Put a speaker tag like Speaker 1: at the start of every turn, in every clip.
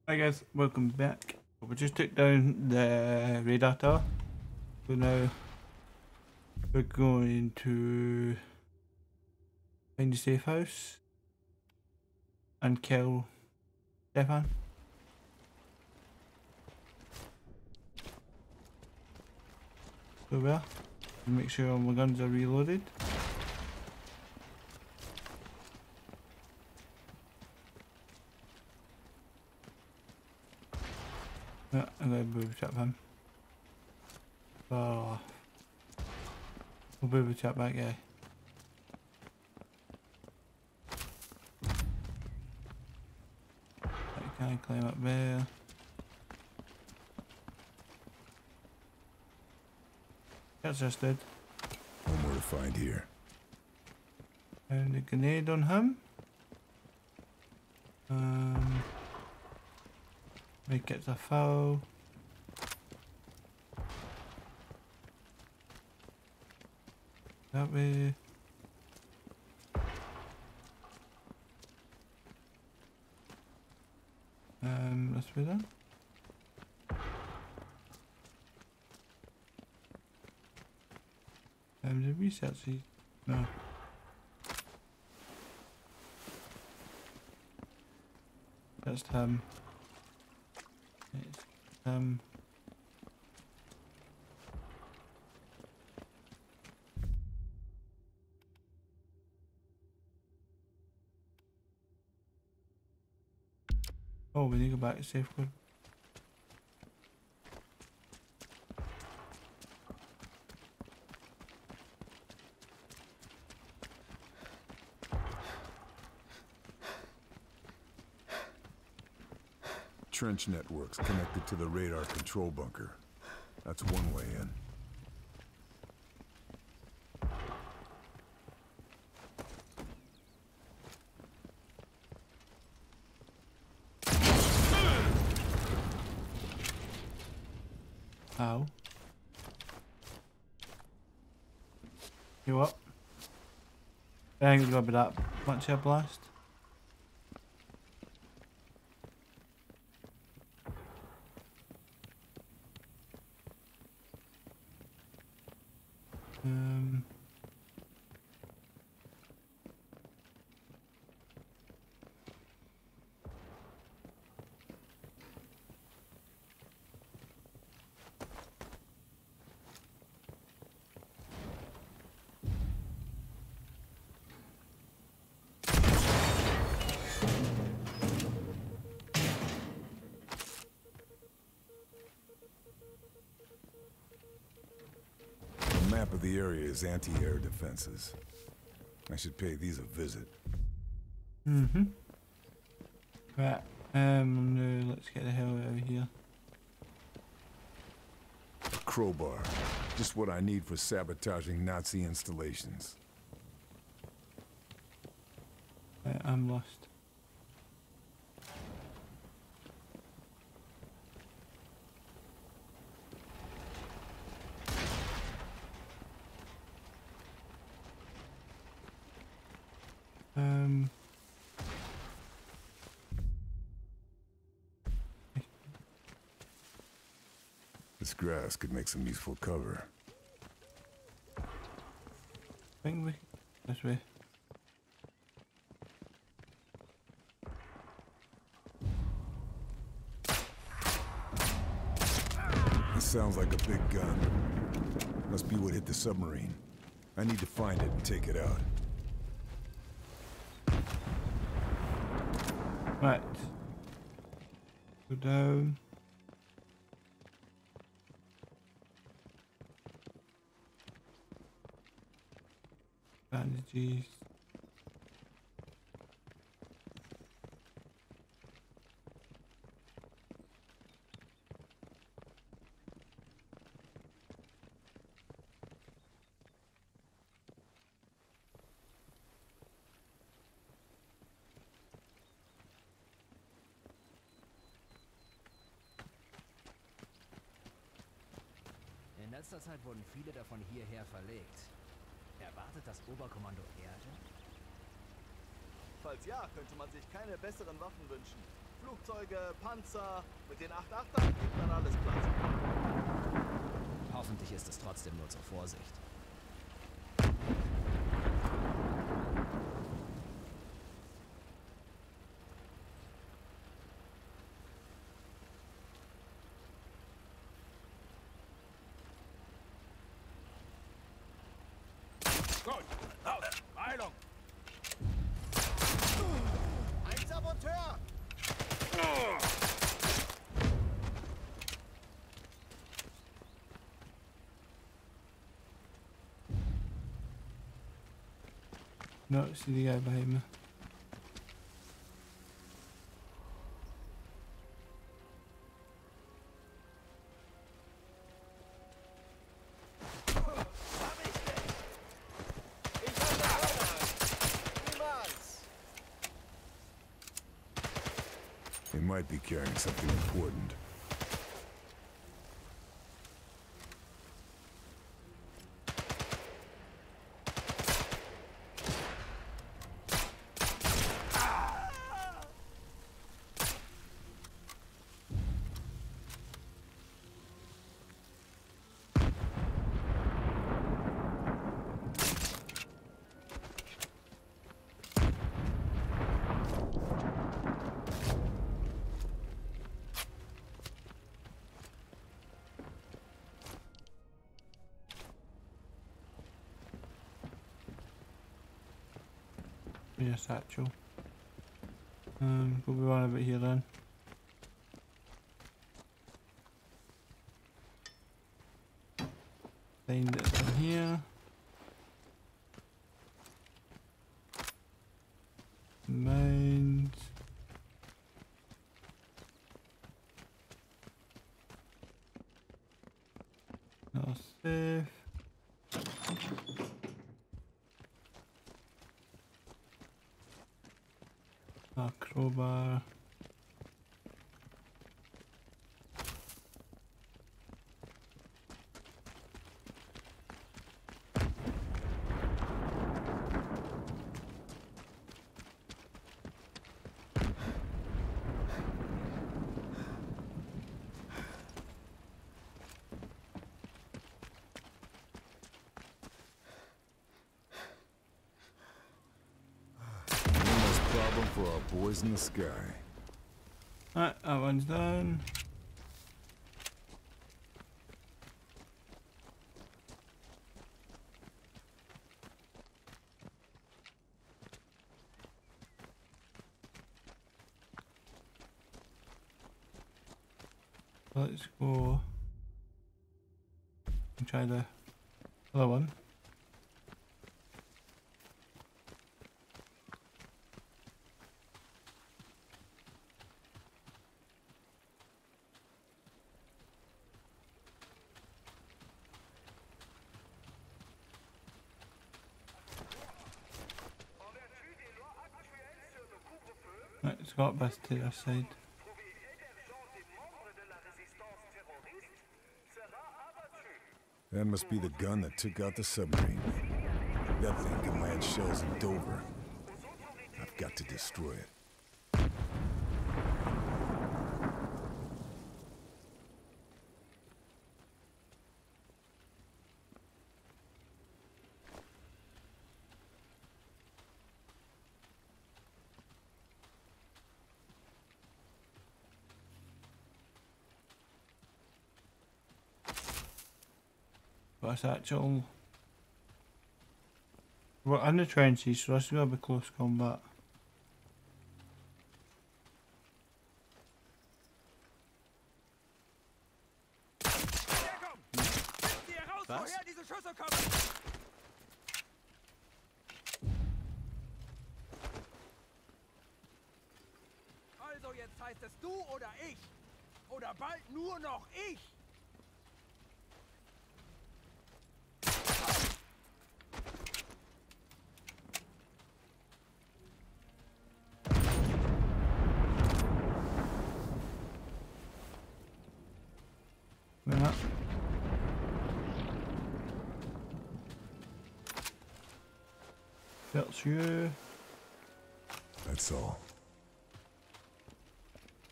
Speaker 1: Hi guys, welcome back. We just took down the radar tower. So now we're going to find the safe house and kill Stefan. So there. Make sure all my guns are reloaded. Yeah, I'm gonna booby trap him. Oh, we'll booby trap that guy. I can't climb up there. That's just dead.
Speaker 2: No more to find here.
Speaker 1: And a grenade on him. Make it a foul. That way. This way then. Did we set these? No. Just him. It's him. Oh, we need to go back to safe code.
Speaker 2: Trench networks connected to the radar control bunker. That's one way in.
Speaker 1: Ow. You up? I think it's gonna be that much air blast.
Speaker 2: The map of the area is anti-air defenses. I should pay these a visit.
Speaker 1: Right. No, let's get the hell out of here.
Speaker 2: A crowbar. Just what I need for sabotaging Nazi installations.
Speaker 1: Right, I'm lost.
Speaker 2: This grass could make some useful cover.
Speaker 1: Think we this way.
Speaker 2: This sounds like a big gun. Must be what hit the submarine. I need to find it and take it out.
Speaker 1: Right. Go down. Bandages.
Speaker 3: In letzter Zeit wurden viele davon hierher verlegt. Erwartet das Oberkommando Erde?
Speaker 4: Falls ja, könnte man sich keine besseren Waffen wünschen. Flugzeuge, Panzer. Mit den 8-8ern gibt dann alles Platz.
Speaker 3: Hoffentlich ist es trotzdem nur zur Vorsicht.
Speaker 4: Gut, raus, Heilung. Ein Saboteur.
Speaker 1: No, see the guy behind me.
Speaker 2: He might be carrying something important.
Speaker 1: Yeah, satchel. We'll be on a bit here then. Find it from here. Mines. Not safe. A crowbar.
Speaker 2: Problem for our boys in the sky.
Speaker 1: Alright, that one's done. Let's go and try the other one. Right, it's got best to the side.
Speaker 2: That must be the gun that took out the submarine. That thing can land shells in Dover. I've got to destroy it.
Speaker 1: But it's actual. We're in the trenches, so this is going to be close combat.
Speaker 4: Was?
Speaker 5: Also jetzt heißt es du oder ich. Oder bald nur noch ich.
Speaker 1: Yeah. That's you.
Speaker 2: That's all.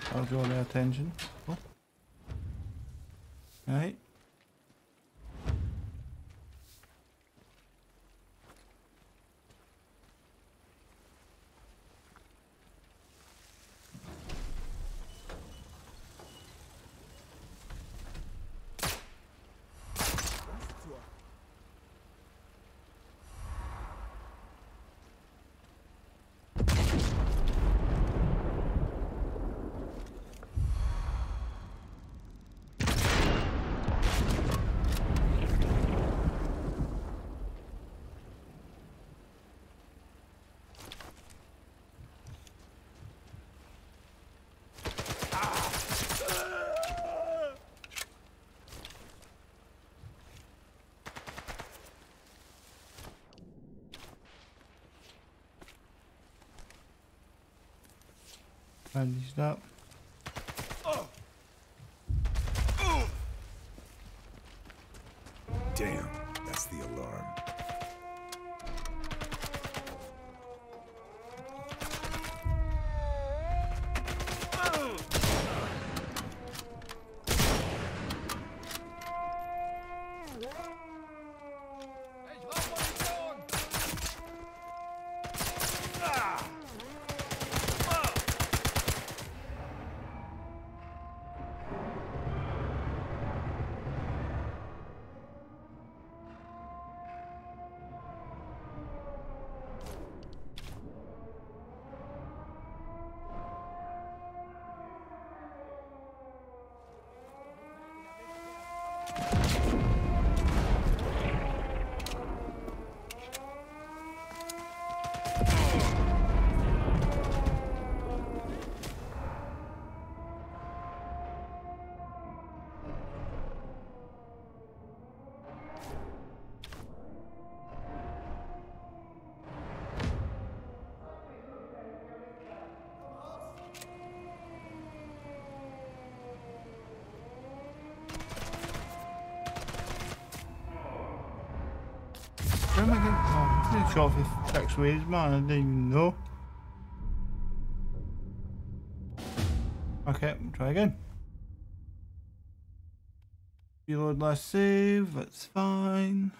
Speaker 1: I'll draw their attention. Oh. Right. Bandaged up.
Speaker 2: Damn, that's the alarm.
Speaker 5: Ich brauch Munition!
Speaker 1: Where am I getting? Oh, I'm pretty sure if it's X-rays, man. I didn't even know. Okay, try again. Reload last save, that's fine.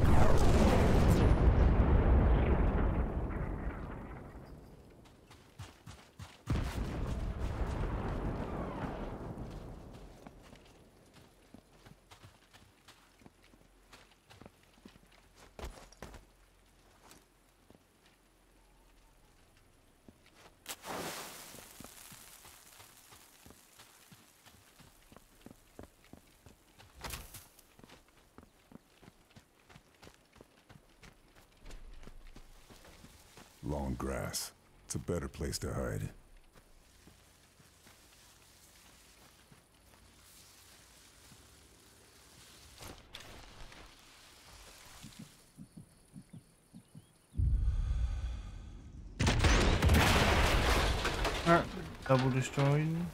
Speaker 2: Long grass. It's a better place to hide.
Speaker 1: Alright, double destroying.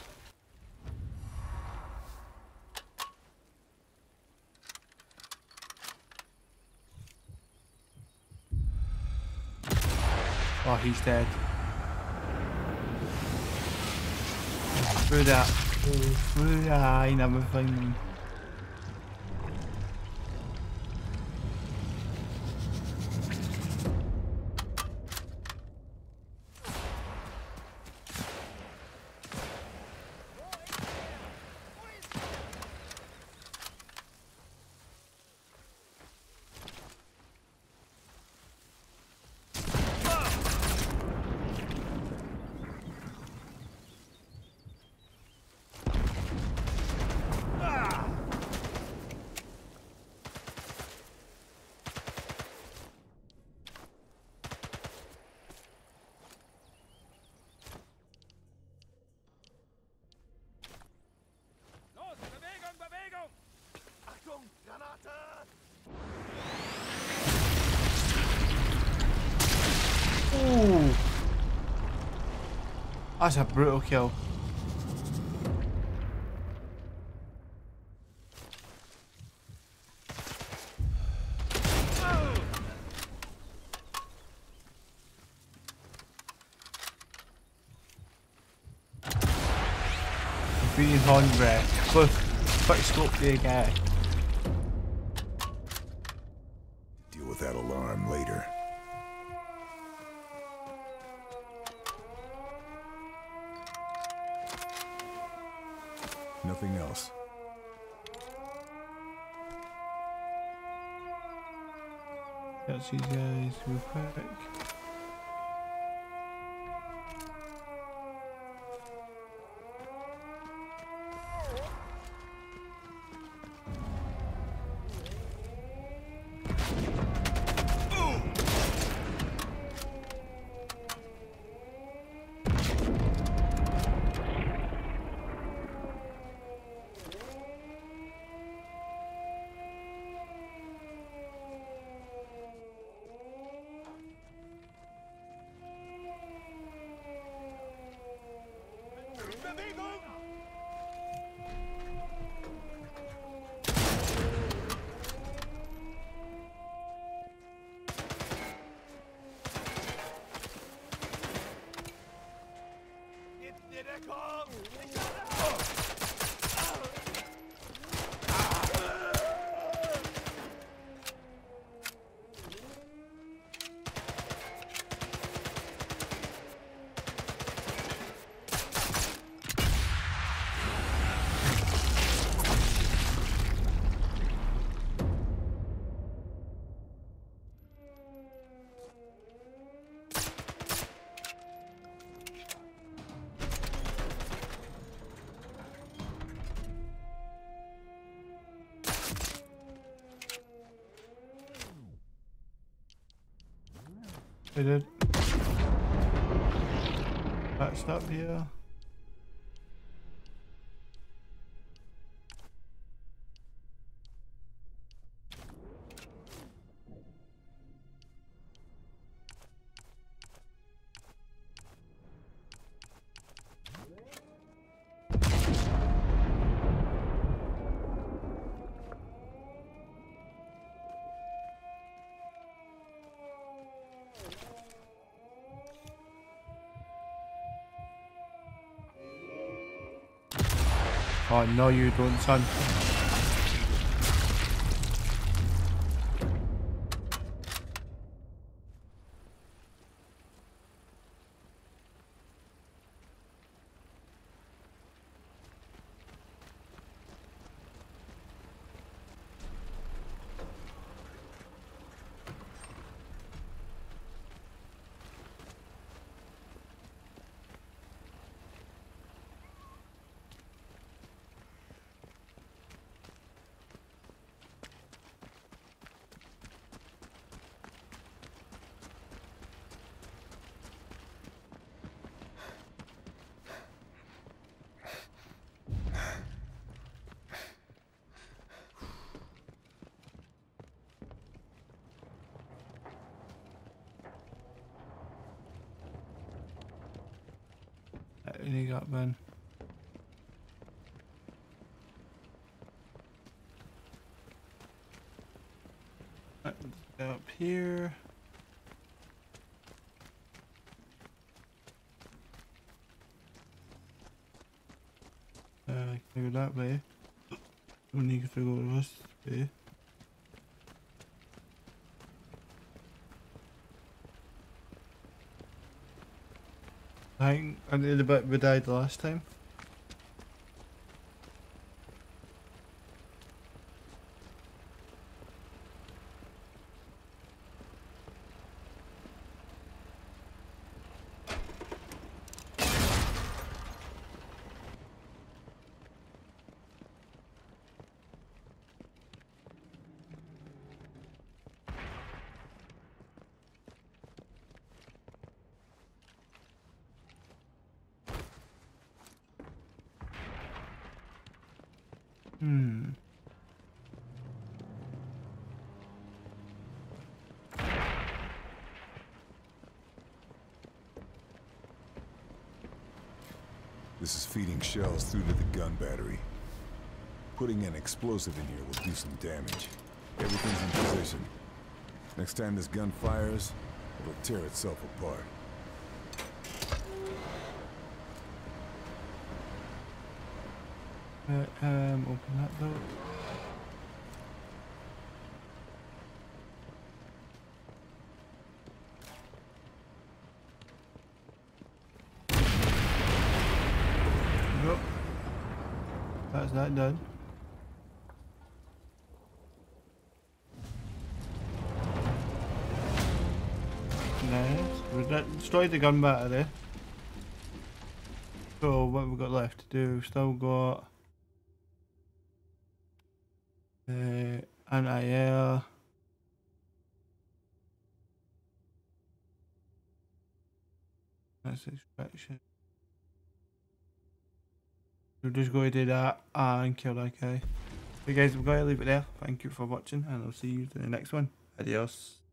Speaker 1: Oh, he's dead. Through that. Through the eye and everything.
Speaker 5: Los, Bewegung, Bewegung!
Speaker 4: Achtung, Granate!
Speaker 1: Ooh. That's a brutal kill. Green horn breath. Quick scope the guy.
Speaker 2: Deal with that alarm later. Nothing else.
Speaker 1: Catch these guys real quick. I did. Patched up here. Oh no, you don't, son. What you got, man? Up here. Can I go that way? We need to go this way. I think I did a bit we died last time.
Speaker 2: This is feeding shells through to the gun battery. Putting an explosive in here will do some damage. Everything's in position. Next time this gun fires, it'll tear itself apart.
Speaker 1: Open that door. Go. That's that done. Nice. We've destroyed the gun battery. So what have we got left to do? We've still got anti-air. That's extraction. We're just going to do that and kill that guy. So guys, we're going to leave it there. Thank you for watching and I'll see you in the next one. Adios.